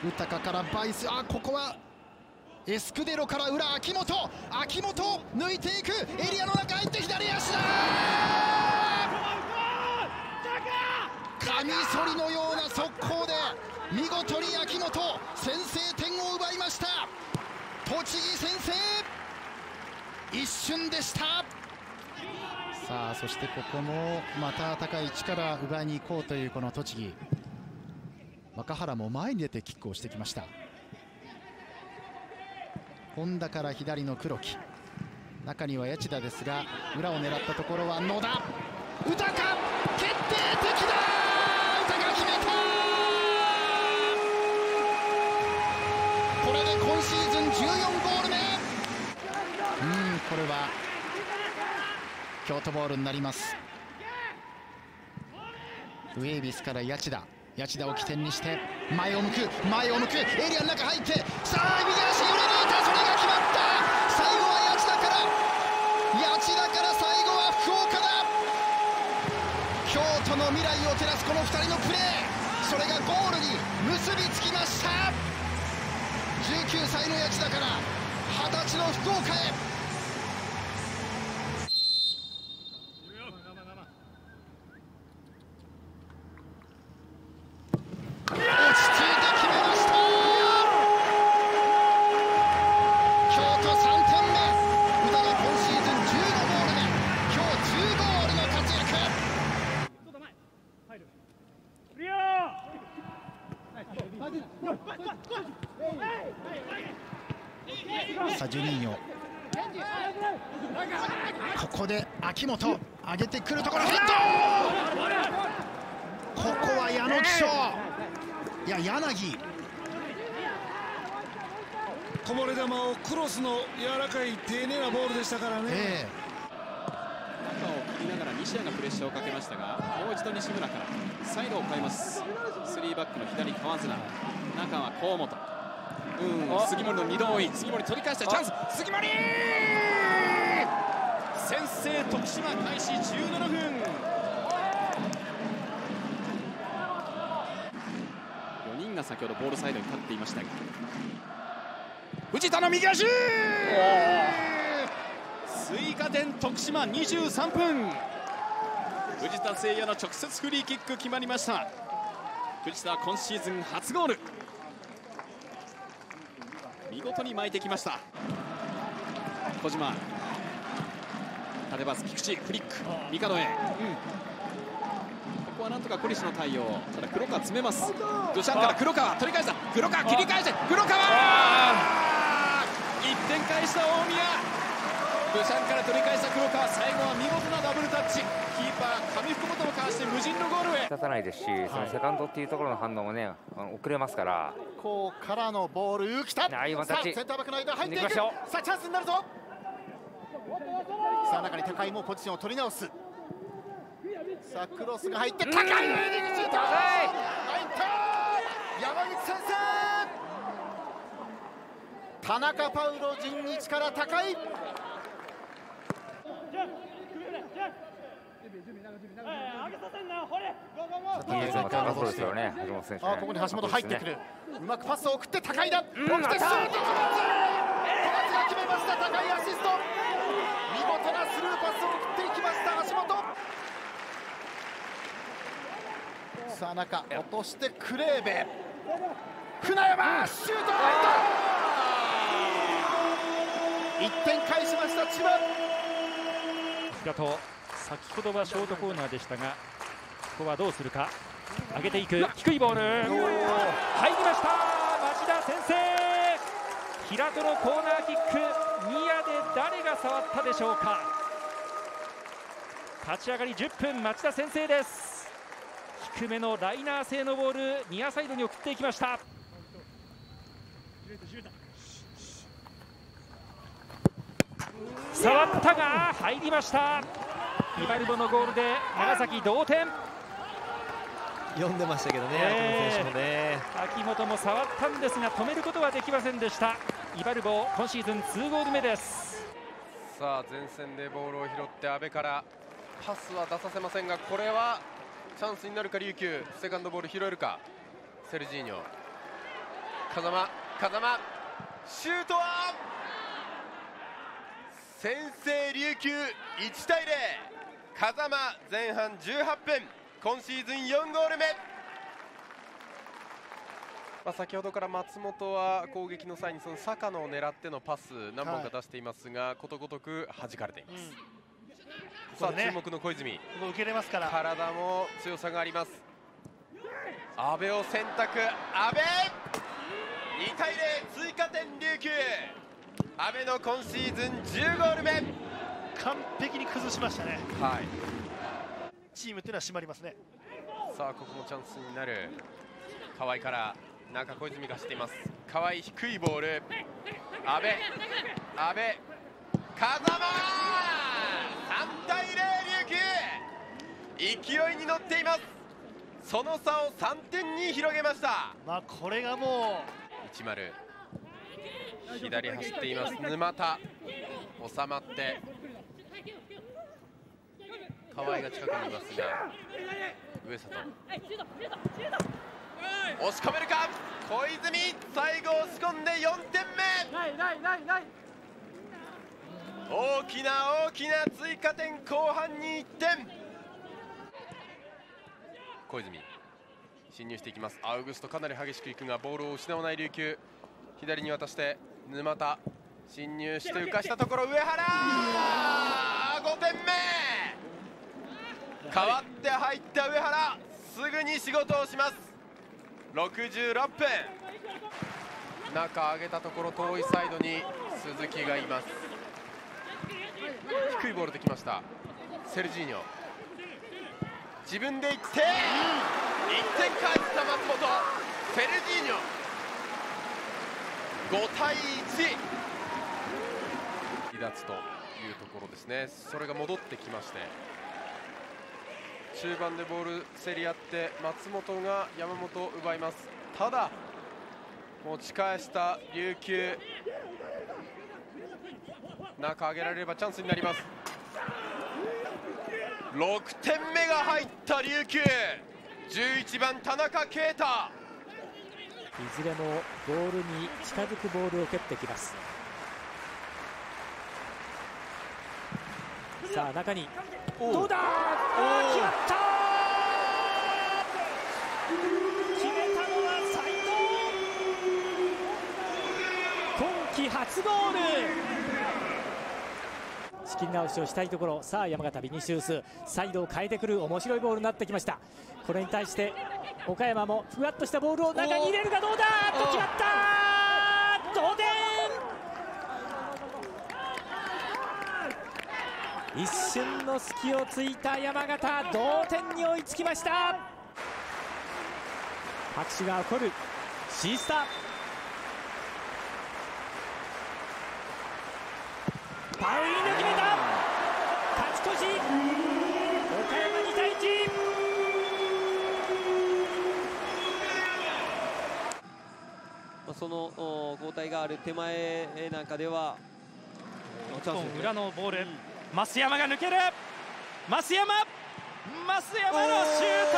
ウタカからバイス、ここはエスクデロから裏、秋元抜いていく、エリアの中入って左足だ、カミソリのような速攻で見事に秋元先制点を奪いました。栃木先制、一瞬でした。さあそしてここもまた高い位置から奪いに行こうというこの栃木、若原も前に出てキックをしてきました。本田から左の黒木、中には谷内田ですが、裏を狙ったところは野田、宇田か、決定的だ、宇田が決めた。これで今シーズン14ゴール目。これは京都ボールになります。ウェイビスから谷内田を起点にして前を向く、エリアの中入って、さあ右足より抜いた、それが決まった。最後は谷内田から最後は福岡だ。京都の未来を照らすこの2人のプレー、それがゴールに結びつきました。19歳の谷内田から20歳の福岡へ。さあジュニーニョ、ここで秋元上げてくるところ、ヘッド、ここは矢野貴章、柳、 こぼれ球をクロスの柔らかい丁寧なボールでしたからね。 中を切りながら西谷がプレッシャーをかけましたが、もう一度西村からサイドを変えます。3バックの左川綱、中は河本、杉森の2度追い、杉森取り返したチャンス、杉森先制、徳島開始17分。4人が先ほどボールサイドに立っていましたが、藤田の右足、追加点徳島23分、藤田誠也の直接フリーキック決まりました。藤田は今シーズン初ゴール、見事に巻いてきました。小島、縦パス、菊池フリック、ミカドへ、ここはなんとかコリシの対応、ただ黒川詰めます。ドシャンから黒川取り返した、黒川切り返して、黒川1点返した大宮、ドシャンから取り返した黒川、最後は見事なダブルタッチ、キーパー上福本もかわして無人のゴールへ。 立たないですし、そのセカンドっていうところの反応もね、遅れますから。 こうからのボール、浮田、さあセンターバックの間入っていく、さあチャンスになるぞ。さあ中に高いもポジションを取り直す。さあクロスが入って高いの入り口、高い入った、山口先生、田中パウロ陣一から高い、 技術も高そうですよね、橋本選手。 ここに橋本入ってくる、うまくパスを送って高いだ、奥手シュート、小松が決めました、高いアシスト、見事なスルーパスを送っていきました橋本。さあ中落としてクレーベ、船山シュートが入った、1点返しました千葉。 平戸、先ほどはショートコーナーでしたが、ここはどうするか、上げていく低いボール、入りました、町田先制、平戸のコーナーキック、ニアで誰が触ったでしょうか。立ち上がり10分、町田先制です。低めのライナー性のボール、ニアサイドに送っていきました。触ったが入りました。イバルボのゴールで長崎同点。 読んでましたけどね、秋元選手もね。 秋元も触ったんですが止めることはできませんでした。イバルボ今シーズン2ゴール目です。 さあ前線でボールを拾って阿部からパスは出させませんが、これはチャンスになるか琉球。セカンドボール拾えるかセルジーニョ。 風間シュートは先制琉球1対0。風間前半18分今シーズン4ゴール目。先ほどから松本は攻撃の際にその坂野を狙ってのパス何本か出していますが、ことごとく弾かれています。さあ注目の小泉、 受けれますから、 体も強さがあります。阿部を選択、阿部2対0、追加点琉球。阿部の今シーズン10ゴール目。 完璧に崩しましたね。 はい、 チームというのは締まりますね。 さあここもチャンスになる。河合から中小泉が走っています。河合低いボール、阿部風間3対0、琉球勢いに乗っています。その差を3点に広げました。 これがもう10左走っています沼田、収まって河合が近くにいますが上里押し込めるか。小泉最後押し込んで4点目。大きな追加点、後半に1点。小泉侵入していきます。アウグストかなり激しくいくがボールを失わない琉球。左に渡して沼田侵入して浮かしたところ上原5点目。代わって入った上原すぐに仕事をします。66分中上げたところ遠いサイドに鈴木がいます。低いボールできました。セルジーニョ自分で行って1点返した松本。セルジーニョ5対1離脱というところですね。それが戻ってきまして中盤でボール競り合って松本が山本を奪います。ただ持ち返した琉球、中上げられればチャンスになります。6点目が入った琉球、11番田中啓太。 いずれもゴールに近づくボールを蹴ってきます。さあ中にどうだ、決まった。決めたのは斉藤、今季初ゴール。仕切り直しをしたいところ。さあ山形ビニシウスサイドを変えてくる面白いボールになってきました。これに対して岡山もふわっとしたボールを中に入れるがどうだと決まった。同点。一瞬の隙をついた山形、同点に追いつきました。拍手が起こるシースター。パウリーノ決めた。勝ち越し岡山2対1。 その交代がある手前なんかでは 1本裏のボール、増山が抜ける。増山のシュート。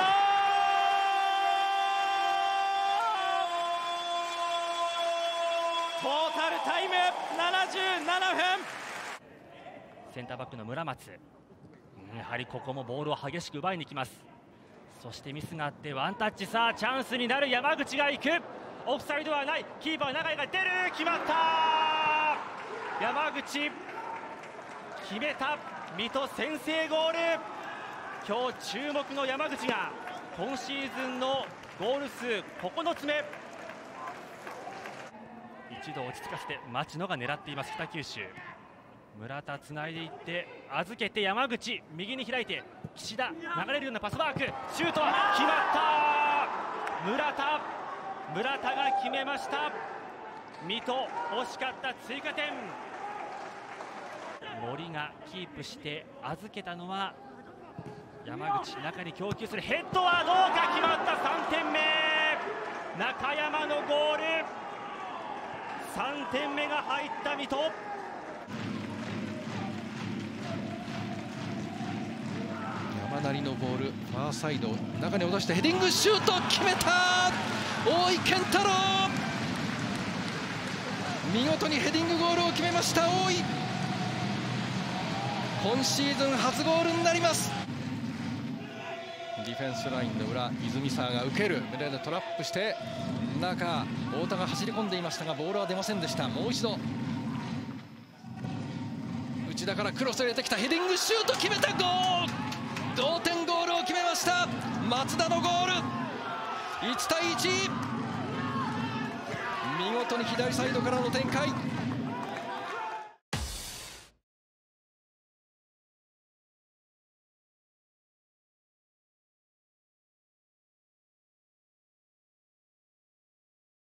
トータルタイム77分。センターバックの村松、やはりここもボールを激しく奪いに来ます。そしてミスがあってワンタッチ。さあチャンスになる。山口が行く。オフサイドはない。キーパー永井が出る。決まった。山口決めた。水戸先制ゴール。今日注目の山口が今シーズンのゴール数9つ目。一度落ち着かせて町野が狙っています北九州。村田つないでいって預けて山口右に開いて岸田流れるようなパスワーク。シュートは決まった。村田が決めました。水戸惜しかった追加点。森がキープして預けたのは山口。中に供給する。ヘッドはどうか。決まった3点目。中山のゴール。3点目が入った水戸。 山なりのボール、ファーサイド中に落としてヘディングシュート決めた。大井健太郎見事にヘディングゴールを決めました大井。今シーズン初ゴールになります。ディフェンスラインの裏、泉沢が受ける、胸でトラップして中、太田が走り込んでいましたがボールは出ませんでした。もう一度内田からクロスを入れてきた、ヘディングシュート決めた、ゴール、同点ゴールを決めました。松田のゴール、1対1、見事に左サイドからの展開。